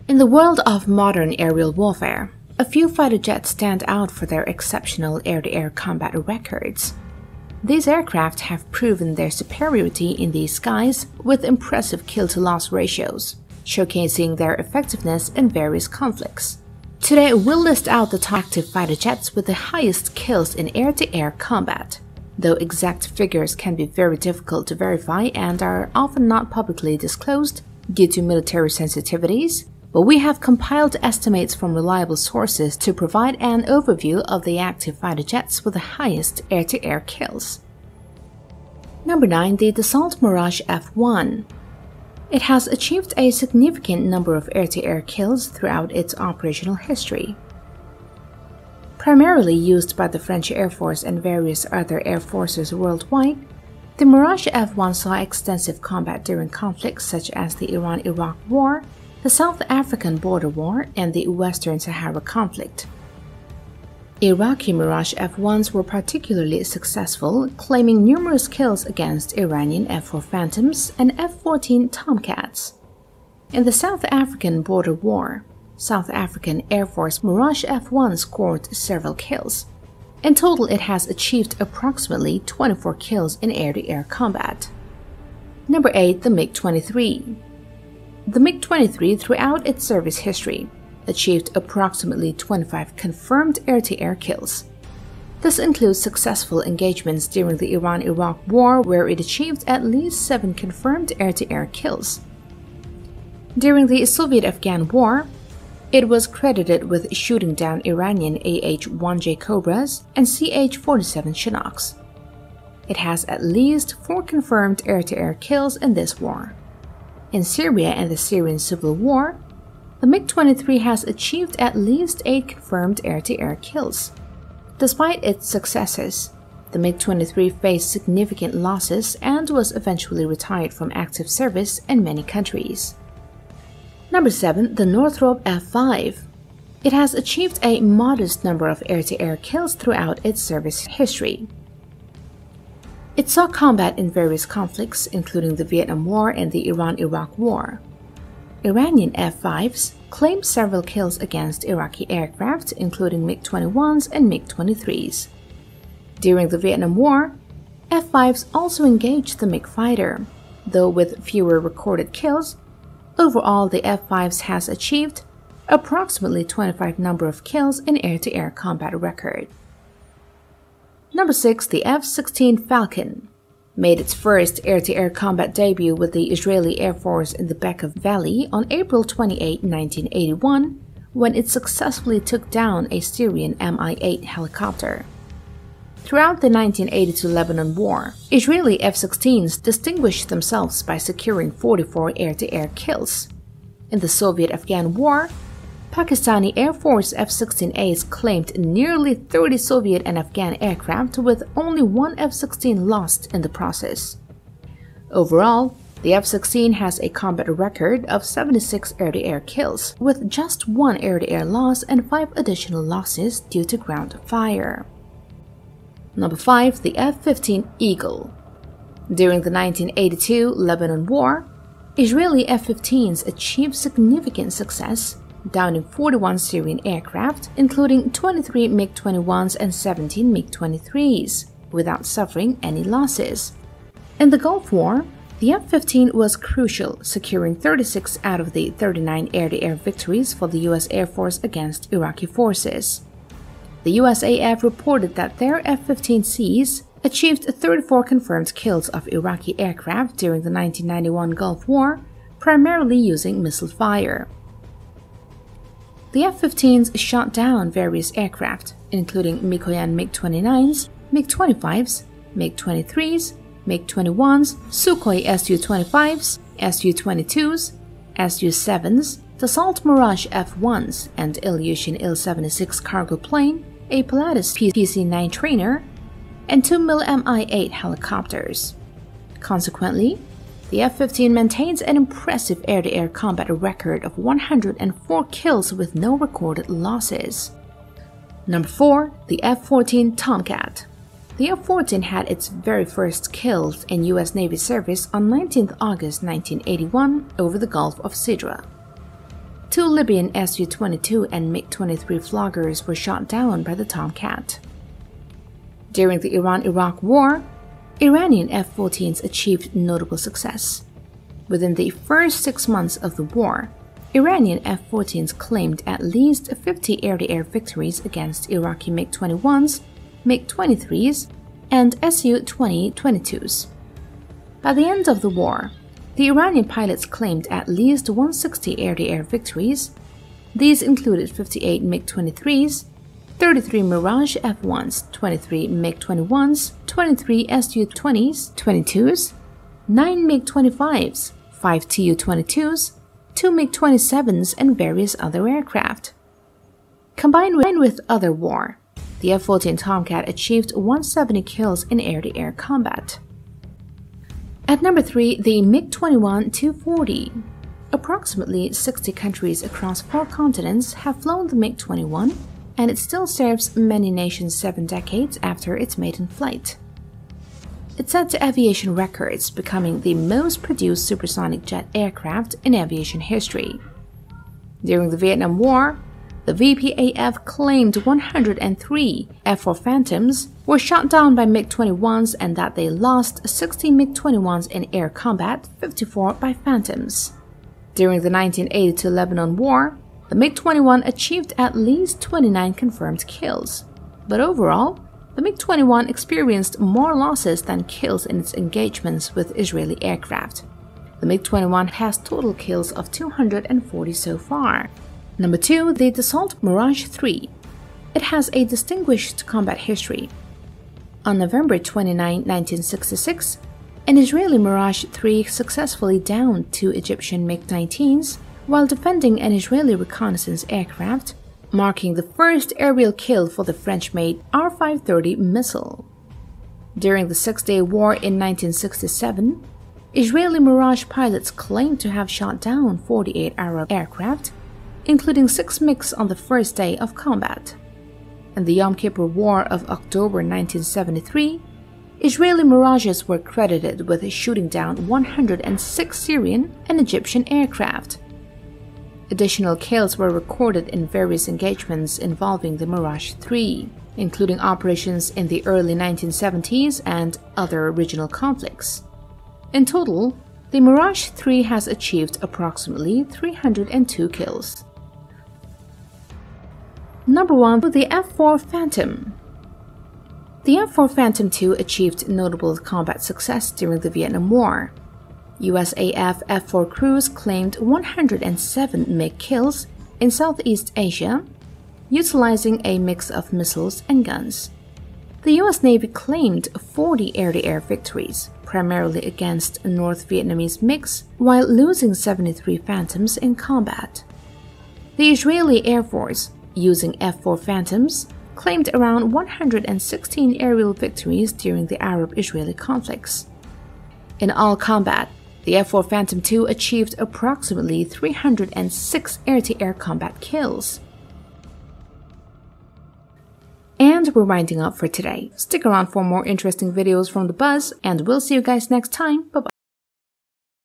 In the world of modern aerial warfare, a few fighter jets stand out for their exceptional air-to-air combat records. These aircraft have proven their superiority in the skies with impressive kill-to-loss ratios, showcasing their effectiveness in various conflicts. Today, we'll list out the top active fighter jets with the highest kills in air-to-air combat, though exact figures can be very difficult to verify and are often not publicly disclosed due to military sensitivities. But we have compiled estimates from reliable sources to provide an overview of the active fighter jets with the highest air-to-air kills. Number 9. The Dassault Mirage F1. It has achieved a significant number of air-to-air kills throughout its operational history. Primarily used by the French Air Force and various other air forces worldwide, the Mirage F1 saw extensive combat during conflicts such as the Iran-Iraq War, the South African Border War, and the Western Sahara conflict. Iraqi Mirage F1s were particularly successful, claiming numerous kills against Iranian F-4 Phantoms and F-14 Tomcats. In the South African Border War, South African Air Force Mirage F1 scored several kills. In total, it has achieved approximately 24 kills in air-to-air combat. Number 8. The MiG-23. The MiG-23, throughout its service history, achieved approximately 25 confirmed air-to-air kills. This includes successful engagements during the Iran-Iraq War, where it achieved at least 7 confirmed air-to-air kills. During the Soviet-Afghan War, it was credited with shooting down Iranian AH-1J Cobras and CH-47 Chinooks. It has at least 4 confirmed air-to-air kills in this war. In Syria and the Syrian Civil War, the MiG-23 has achieved at least 8 confirmed air-to-air kills. Despite its successes, the MiG-23 faced significant losses and was eventually retired from active service in many countries. Number 7. The Northrop F-5. It has achieved a modest number of air-to-air kills throughout its service history. It saw combat in various conflicts, including the Vietnam War and the Iran-Iraq War. Iranian F-5s claimed several kills against Iraqi aircraft, including MiG-21s and MiG-23s. During the Vietnam War, F-5s also engaged the MiG fighter, though with fewer recorded kills. Overall, the F-5s has achieved approximately 25 number of kills in air-to-air combat record. Number 6. The F-16 Falcon made its first air-to-air combat debut with the Israeli Air Force in the Bekaa Valley on April 28, 1981, when it successfully took down a Syrian Mi-8 helicopter. Throughout the 1982 Lebanon War, Israeli F-16s distinguished themselves by securing 44 air-to-air kills. In the Soviet-Afghan War, Pakistani Air Force F-16As claimed nearly 30 Soviet and Afghan aircraft, with only one F-16 lost in the process. Overall, the F-16 has a combat record of 76 air-to-air kills, with just 1 air-to-air loss and 5 additional losses due to ground fire. Number 5. The F-15 Eagle. During the 1982 Lebanon War, Israeli F-15s achieved significant success, downing 41 Syrian aircraft, including 23 MiG-21s and 17 MiG-23s, without suffering any losses. In the Gulf War, the F-15 was crucial, securing 36 out of the 39 air-to-air victories for the U.S. Air Force against Iraqi forces. The USAF reported that their F-15Cs achieved 34 confirmed kills of Iraqi aircraft during the 1991 Gulf War, primarily using missile fire. The F-15s shot down various aircraft, including Mikoyan MiG-29s, MiG-25s, MiG-23s, MiG-21s, Sukhoi Su-25s, Su-22s, Su-7s, Dassault Mirage F-1s, and Ilyushin Il-76 cargo plane, a Pilatus PC-9 trainer, and 2 Mi-8 helicopters. Consequently, the F-15 maintains an impressive air-to-air combat record of 104 kills with no recorded losses. Number 4. The F-14 Tomcat. The F-14 had its very first kills in U.S. Navy service on 19 August 1981 over the Gulf of Sidra. 2 Libyan Su-22 and MiG-23 floggers were shot down by the Tomcat. During the Iran-Iraq War, Iranian F-14s achieved notable success. Within the first 6 months of the war, Iranian F-14s claimed at least 50 air-to-air victories against Iraqi MiG-21s, MiG-23s, and Su-22s. By the end of the war, the Iranian pilots claimed at least 160 air-to-air victories. These included 58 MiG-23s, 33 Mirage F-1s, 23 MiG-21s, 23 Su-20s, 22s, 9 MiG-25s, 5 Tu-22s, 2 MiG-27s, and various other aircraft. Combined with other war, the F-14 Tomcat achieved 170 kills in air-to-air combat. At number 3, the MiG-21-240. Approximately 60 countries across 4 continents have flown the MiG-21, and it still serves many nations 7 decades after its maiden flight. It set aviation records, becoming the most produced supersonic jet aircraft in aviation history. During the Vietnam War, the VPAF claimed 103 F-4 Phantoms were shot down by MiG-21s and that they lost 60 MiG-21s in air combat, 54 by Phantoms. During the 1982 Lebanon War, the MiG-21 achieved at least 29 confirmed kills, but overall, the MiG-21 experienced more losses than kills in its engagements with Israeli aircraft. The MiG-21 has total kills of 240 so far. Number 2, the Dassault Mirage 3. It has a distinguished combat history. On November 29, 1966, an Israeli Mirage 3 successfully downed 2 Egyptian MiG-19s while defending an Israeli reconnaissance aircraft, marking the first aerial kill for the French-made R-530 missile. During the Six-Day War in 1967, Israeli Mirage pilots claimed to have shot down 48 Arab aircraft, including 6 MiGs on the first day of combat. In the Yom Kippur War of October 1973, Israeli Mirages were credited with shooting down 106 Syrian and Egyptian aircraft. Additional kills were recorded in various engagements involving the Mirage 3, including operations in the early 1970s and other regional conflicts. In total, the Mirage 3 has achieved approximately 302 kills. Number 1, the F-4 Phantom. The F-4 Phantom II achieved notable combat success during the Vietnam War. USAF F-4 crews claimed 107 MiG kills in Southeast Asia, utilizing a mix of missiles and guns. The U.S. Navy claimed 40 air-to-air victories, primarily against North Vietnamese MiGs, while losing 73 Phantoms in combat. The Israeli Air Force, using F-4 Phantoms, claimed around 116 aerial victories during the Arab-Israeli conflicts. In all combat, the F-4 Phantom II achieved approximately 306 air-to-air combat kills. And we're winding up for today. Stick around for more interesting videos from The Buzz, and we'll see you guys next time. Bye-bye.